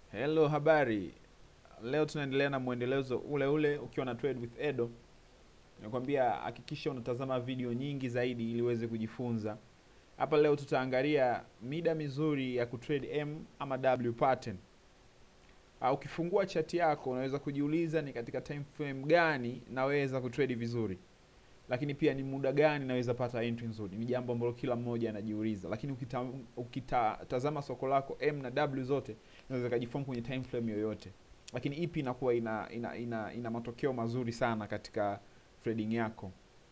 Hello, habari. Leo tunaendelea na muendelezo ule ule ukiwa na Trade with Edo. Nakwambia hakikisha unatazama video nyingi zaidi ili uweze kujifunza. Hapa leo tutaangalia mida mizuri ya kutrade M ama W pattern. Ukifungua chart yako unaweza kujiuliza ni katika time frame gani naweza kutrade vizuri. Lakini pia ni muda gani naweza pata entry nzuri. Ni jambo ambalo kila mmoja anajiuliza. Lakini ukitazama soko lako M na W zote unaweza kujiform kwenye time frame yoyote. Lakini ipi inakuwa ina matokeo mazuri sana katika trading yako.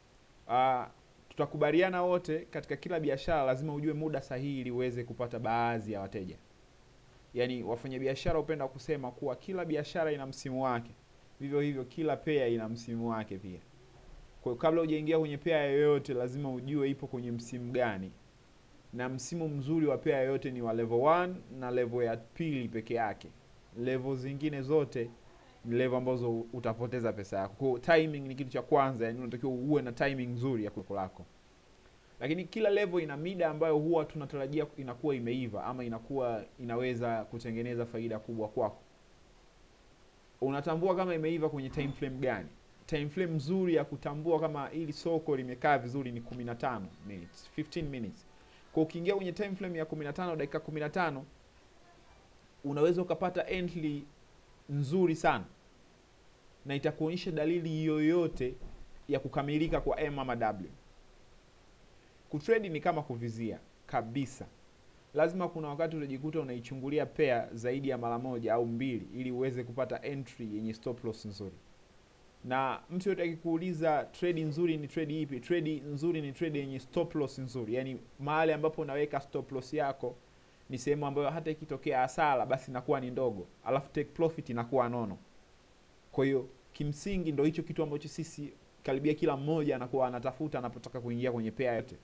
Tutakubaliana wote katika kila biashara lazima ujue muda sahihi ili uweze kupata baadhi ya wateja. Yaani wafanyabiashara hupenda kusema kuwa kila biashara ina msimu wake. Vivyo hivyo kila pair ina msimu wake pia. Kwa hiyo kabla hujaingia kwenye pair yoyote lazima ujue ipo kwenye msimu gani. Na msimu mzuri wa pair yoyote ni wa level 1 na level ya pili peke yake. Level zingine zote ni level ambazo utapoteza pesa yako. Kwa timing ni kitu cha kwanza, yani unatakiwa uwe na timing nzuri ya kuliko lako. Lakini kila level ina mida ambayo huwa tunatarajia inakuwa imeiva ama inakuwa inaweza kutengeneza faida kubwa kwako. Unatambua kama imeiva kwenye time frame gani? Time frame nzuri ya kutambua kama ili soko limekaa vizuri ni 15 minutes, 15 minutes. Kwa ukiingia kwenye time frame ya 15 dakika 15 unaweza ukapata entry nzuri sana na itakuonyesha dalili yoyote ya kukamilika kwa M ama W. Kutrade ni kama kuvizia kabisa. Lazima kuna wakati utajikuta unaichungulia pair zaidi ya mara moja au mbili ili uweze kupata entry yenye stop loss nzuri. Na mtu yote akikuuliza trade nzuri ni trade ipi? Trade nzuri ni trade yenye stop loss nzuri. Yaani mahali ambapo unaweka stop loss yako ni sehemu ambayo hata ikitokea hasara basi inakuwa ni ndogo, alafu take profit inakuwa nono. Kwa hiyo kimsingi ndio hicho kitu ambacho sisi karibia kila mmoja anakuwa anatafuta anapotaka kuingia kwenye pair yote.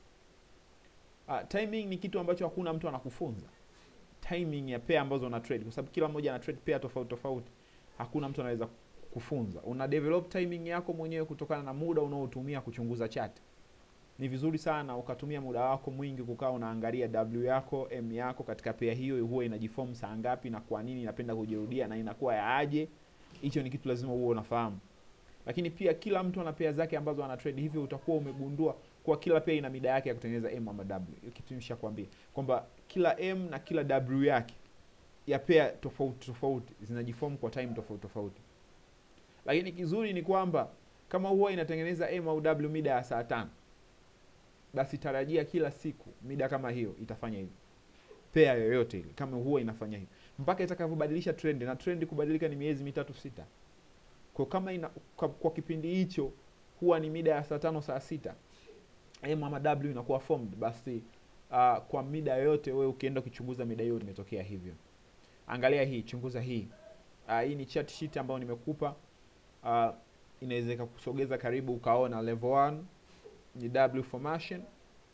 Timing ni kitu ambacho hakuna mtu anakufunza. Timing ya pair ambazo una trade, kwa sababu kila mmoja ana trade pair tofauti tofauti. Hakuna mtu anaweza kufunza. Una develop timing yako mwenyewe kutokana na muda unaotumia kuchunguza chart. Ni vizuri sana ukatumia muda wako mwingi kukaa unaangalia W yako, M yako katika pair hiyo huwa inajiform saa ngapi na kwa nini inapenda kujirudia na inakuwa ya aje. Hicho ni kitu lazima uwe unafahamu. Lakini pia kila mtu ana pair zake ambazo ana trade, hivyo utakuwa umegundua kwa kila pair ina mida yake ya kutengeneza M ama W. Hiyo kitu nimeshakwambia kwamba kila M na kila W yake ya pair tofauti tofauti zinajiform kwa time tofauti tofauti. Lakini kizuri ni kwamba kama huwa inatengeneza M au W mida ya saa 5, basi tarajia kila siku mida kama hiyo itafanya hivyo. Pair yoyote ile kama huwa inafanya hivyo mpaka itakavyobadilisha trend, na trend kubadilika ni miezi 3-6. Kwa kama kwa kipindi hicho huwa ni mida ya saa 5 saa 6 M ama W inakuwa formed, basi kwa mida yote wewe ukienda kuchunguza mida hiyo imetokea hivyo. Angalia hii, chunguza hii. Hii ni chart sheet ambayo nimekupa. Inaweza kukusogeza karibu ukaona level 1 ni W formation.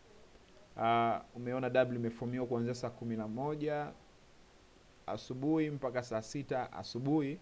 Umeona W imeformiwa kuanzia saa 11 asubuhi mpaka saa 6 asubuhi.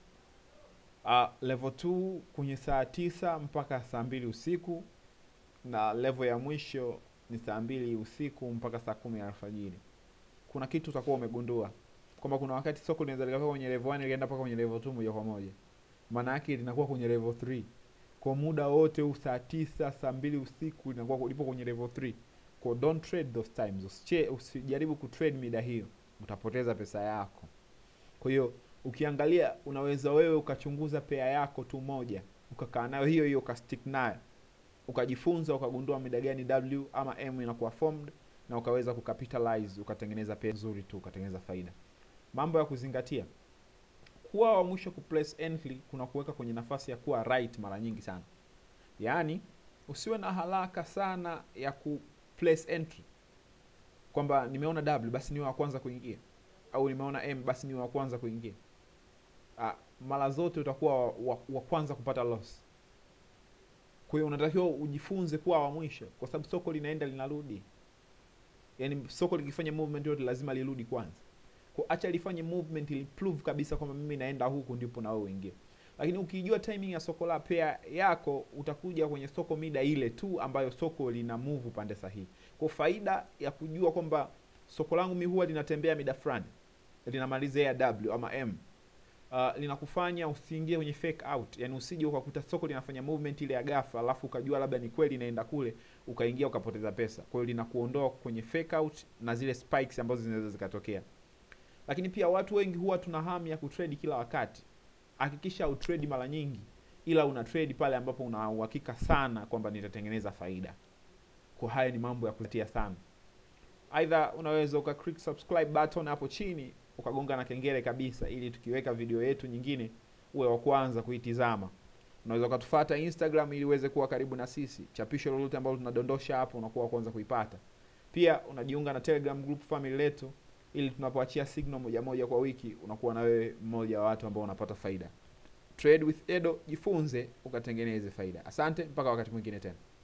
Level 2 kwenye saa 9 mpaka saa 2 usiku, na level ya mwisho ni saa 2 usiku mpaka saa 10 alfajiri. Kuna kitu utakuwa umegundua kwamba kuna wakati soko linaweza likawa kwenye level 1 likaenda mpaka kwenye level 2 moja kwa moja. Maana yake linakuwa kwenye level 3. Kwa muda wote huu saa 9 saa 2 usiku linakuwa lipo kwenye level 3. Kwa don't trade those times. Usijaribu kutrade mida hiyo, utapoteza pesa yako. Kwa hiyo ukiangalia unaweza wewe ukachunguza pair yako tu moja, ukakaa nayo hiyo hiyo ukastick nayo. Ukajifunza ukagundua mida gani W ama M inakuwa formed na ukaweza kukapitalize ukatengeneza pair nzuri tu ukatengeneza faida. Mambo ya kuzingatia. Kuwa wa mwisho kuplace entry kuna kuweka kwenye nafasi ya kuwa right mara nyingi sana. Yaani usiwe na haraka sana ya kuplace entry. Kwamba nimeona W basi niwe wa kwanza kuingia, au nimeona M basi niwe wa kwanza kuingia. Mara zote utakuwa wa kwanza kupata loss. Kwa hiyo unatakiwa ujifunze kuwa wa mwisho, kwa sababu soko linaenda linarudi. Yaani soko likifanya movement yote lazima lirudi kwanza. Kwa acha lifanye movement ili prove kabisa kwamba mimi naenda huku ndipo na wewe uingie. Lakini ukijua timing ya soko la pair yako utakuja kwenye soko mida ile tu ambayo soko lina move pande sahihi. Kwa faida ya kujua kwamba soko langu mimi huwa linatembea mida fulani, linamalizia W ama M. Linakufanya usiingie kwenye fake out, yani usije ukakuta soko linafanya movement ile ya ghafla alafu ukajua labda ni kweli inaenda kule ukaingia ukapoteza pesa. Kwa hiyo linakuondoa kwenye fake out na zile spikes ambazo zinaweza zikatokea. Lakini pia watu wengi huwa tuna hamu ya kutrade kila wakati. Hakikisha utrade mara nyingi, ila una trade pale ambapo una uhakika sana kwamba nitatengeneza faida. Kwa haya ni mambo ya kutia sana. Aidha unaweza click subscribe button hapo chini, ukagonga na kengele kabisa, ili tukiweka video yetu nyingine uwe wa kwanza kuitizama. Unaweza kutufuata Instagram ili uweze kuwa karibu na sisi. Chapisho lolote ambalo tunadondosha hapo unakuwa wa kwanza kuipata. Pia unajiunga na Telegram group family letu, ili tunapoachia signal moja moja kwa wiki unakuwa na wewe mmoja wa watu ambao unapata faida. Trade with Edo, jifunze ukatengeneze faida. Asante, mpaka wakati mwingine tena.